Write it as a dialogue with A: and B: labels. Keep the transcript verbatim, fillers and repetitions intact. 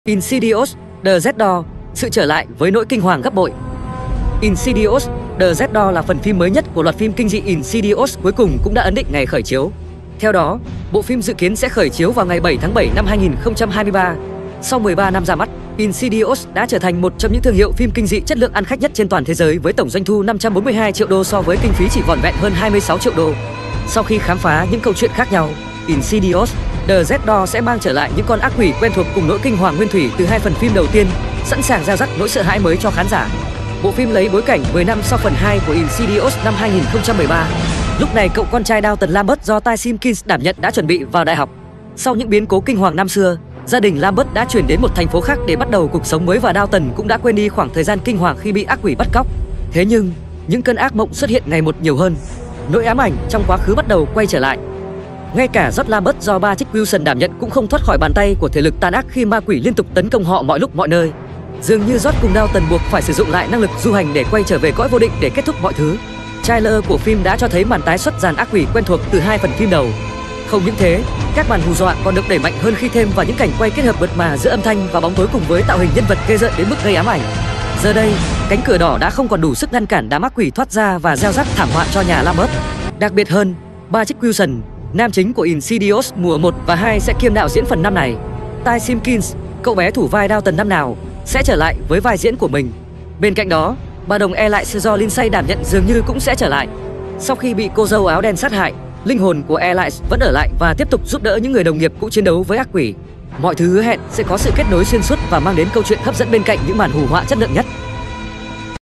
A: Insidious, The Red Door, sự trở lại với nỗi kinh hoàng gấp bội. Insidious, The Red Door là phần phim mới nhất của loạt phim kinh dị Insidious, cuối cùng cũng đã ấn định ngày khởi chiếu. Theo đó, bộ phim dự kiến sẽ khởi chiếu vào ngày bảy tháng bảy năm hai nghìn không trăm hai mươi ba. Sau mười ba năm ra mắt, Insidious đã trở thành một trong những thương hiệu phim kinh dị chất lượng ăn khách nhất trên toàn thế giới với tổng doanh thu năm trăm bốn mươi hai triệu đô so với kinh phí chỉ vỏn vẹn hơn hai mươi sáu triệu đô. Sau khi khám phá những câu chuyện khác nhau, Insidious, The Red Door sẽ mang trở lại những con ác quỷ quen thuộc cùng nỗi kinh hoàng nguyên thủy từ hai phần phim đầu tiên, sẵn sàng gieo rắc nỗi sợ hãi mới cho khán giả. Bộ phim lấy bối cảnh mười năm sau phần hai của Insidious năm hai nghìn không trăm mười ba. Lúc này cậu con trai Dalton Lambert do Ty Simpkins đảm nhận đã chuẩn bị vào đại học. Sau những biến cố kinh hoàng năm xưa, gia đình Lambert đã chuyển đến một thành phố khác để bắt đầu cuộc sống mới và Dalton cũng đã quên đi khoảng thời gian kinh hoàng khi bị ác quỷ bắt cóc. Thế nhưng, những cơn ác mộng xuất hiện ngày một nhiều hơn. Nỗi ám ảnh trong quá khứ bắt đầu quay trở lại. Ngay cả George Lambert do Patrick Wilson đảm nhận cũng không thoát khỏi bàn tay của thể lực tàn ác khi ma quỷ liên tục tấn công họ mọi lúc mọi nơi. Dường như George cùng Dalton buộc phải sử dụng lại năng lực du hành để quay trở về cõi vô định để kết thúc mọi thứ. Trailer của phim đã cho thấy màn tái xuất dàn ác quỷ quen thuộc từ hai phần phim đầu. Không những thế, các màn hù dọa còn được đẩy mạnh hơn khi thêm vào những cảnh quay kết hợp mượt mà giữa âm thanh và bóng tối cùng với tạo hình nhân vật ghê rợn đến mức gây ám ảnh. Giờ đây, cánh cửa đỏ đã không còn đủ sức ngăn cản đám ác quỷ thoát ra và gieo rắc thảm họa cho nhà Lambert. Đặc biệt hơn, Patrick Wilson, nam chính của Insidious mùa một và hai sẽ kiêm đạo diễn phần năm này. Ty Simpkins, cậu bé thủ vai Dalton năm nào, sẽ trở lại với vai diễn của mình. Bên cạnh đó, bà đồng Elise do Lindsay đảm nhận dường như cũng sẽ trở lại. Sau khi bị cô dâu áo đen sát hại, linh hồn của Elise vẫn ở lại và tiếp tục giúp đỡ những người đồng nghiệp cũ chiến đấu với ác quỷ. Mọi thứ hứa hẹn sẽ có sự kết nối xuyên suốt và mang đến câu chuyện hấp dẫn bên cạnh những màn hù họa chất lượng nhất.